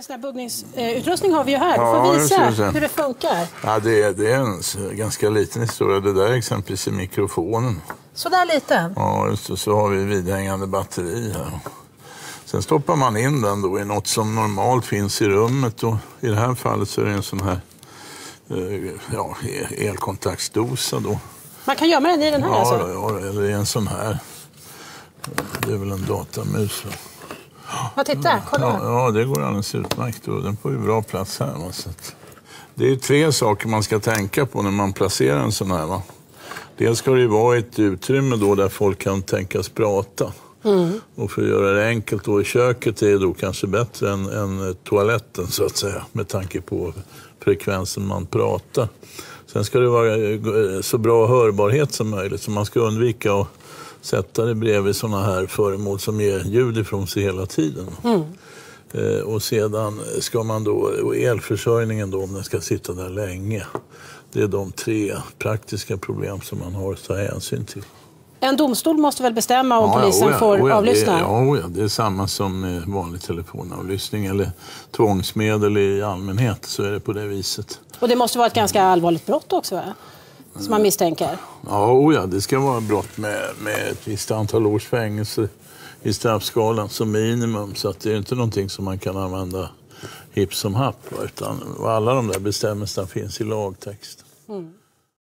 En sån här buggningsutrustning har vi ju här. Du får visa hur det funkar. Ja, det är en ganska liten historia. Det där exempelvis är mikrofonen. Så där liten? Ja, just det. Så har vi vidhängande batteri här. Sen stoppar man in den då i något som normalt finns i rummet. Och i det här fallet så är det en sån här elkontaktsdosa då. Man kan gömma den i den här alltså? Ja, eller i en sån här. Det är väl en datamus. Ja, titta, kolla. Ja, det går alldeles utmärkt och den får ju bra plats här. Va? Så det är 3 saker man ska tänka på när man placerar en sån här. Va? Dels ska det ju vara ett utrymme då där folk kan tänkas prata. Och för att göra det enkelt då i köket är då kanske bättre än toaletten så att säga. Med tanke på frekvensen man pratar. Sen ska det vara så bra hörbarhet som möjligt så man ska undvika att sätta det bredvid såna här föremål som ger ljud ifrån sig hela tiden. Och sedan ska man då, och elförsörjningen då om den ska sitta där länge. Det är de 3 praktiska problem som man har att ta hänsyn till. En domstol måste väl bestämma om polisen får avlyssna? Ja, det är samma som med vanlig telefonavlyssning eller tvångsmedel i allmänhet så är det på det viset. Och det måste vara ett ganska allvarligt brott också va? Som man misstänker? Ja, det ska vara brott med ett visst antal års fängelse i straffskalan som minimum. Så att det är inte någonting som man kan använda hipp som happ. Utan alla de där bestämmelserna finns i lagtext.